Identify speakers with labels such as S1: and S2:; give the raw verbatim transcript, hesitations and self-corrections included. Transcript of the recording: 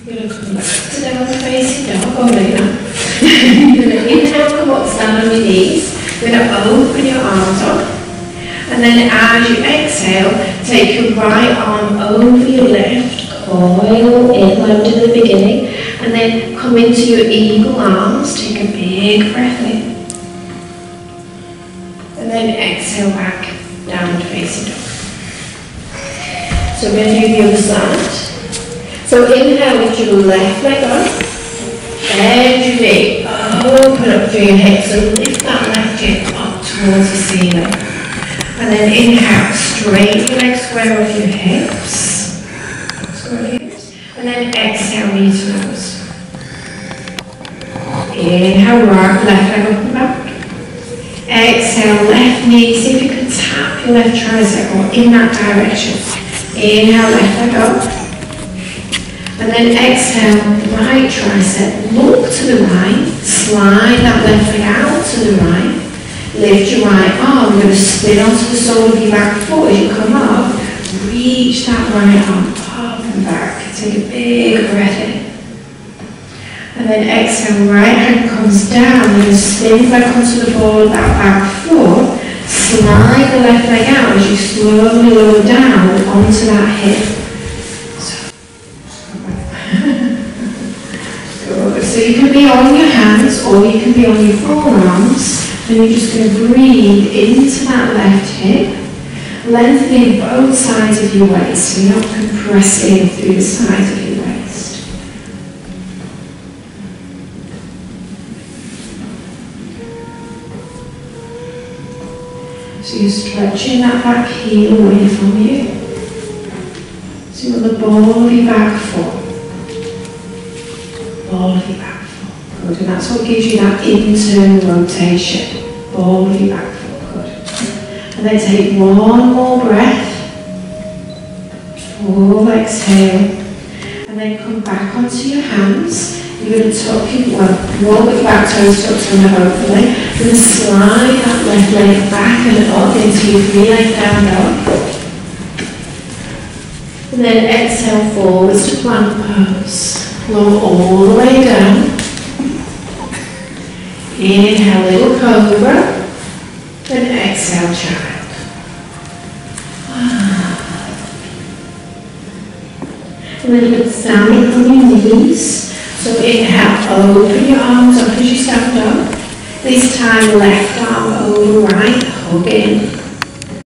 S1: You're going to come back to down facing dog, or like that. You're going to inhale, come up, stand on your knees. You're going to open your arms up. And then as you exhale, take your right arm over your left, coil in like to the beginning, and then come into your eagle arms, take a big breath in. And then exhale back, down facing dog. So we're going to do the other side. So inhale with your left leg up, bend your knee, open up through your hips and lift that left hip up towards the ceiling. And then inhale, straighten your legs square with your hips. Square your hips. And then exhale, knee to nose. Inhale, right, left leg up and back. Exhale, left knee, see if you can tap your left tricep or in that direction. Inhale, left leg up. And then exhale, right tricep, look to the right, slide that left leg out to the right. Lift your right arm, you're going to spin onto the sole of your back foot as you come up. Reach that right arm up and back. Take a big breath in. And then exhale, right hand comes down. You're going to spin back onto the ball of that back foot. Slide the left leg out as you slowly lower down onto that hip. Good. So you can be on your hands or you can be on your forearms. And you're just going to breathe into that left hip, lengthening both sides of your waist, so you're not compressing through the sides of your waist. So you're stretching that back heel away from you. So you're on the ball of your back foot. Ball of your back foot. Good, and that's what gives you that internal rotation. Ball of your back foot, good. And then take one more breath. Full exhale. And then come back onto your hands. You're going to tuck your, well, roll your back toes tucked under hopefully. You're going to slide that left leg back and up into your free leg down dog. And then exhale forwards to plank pose. Lower all the way down. Inhale, little cobra, and exhale, child. And then you can stand up on your knees. So inhale, open your arms up as you stand up. This time, left arm over right, hug in.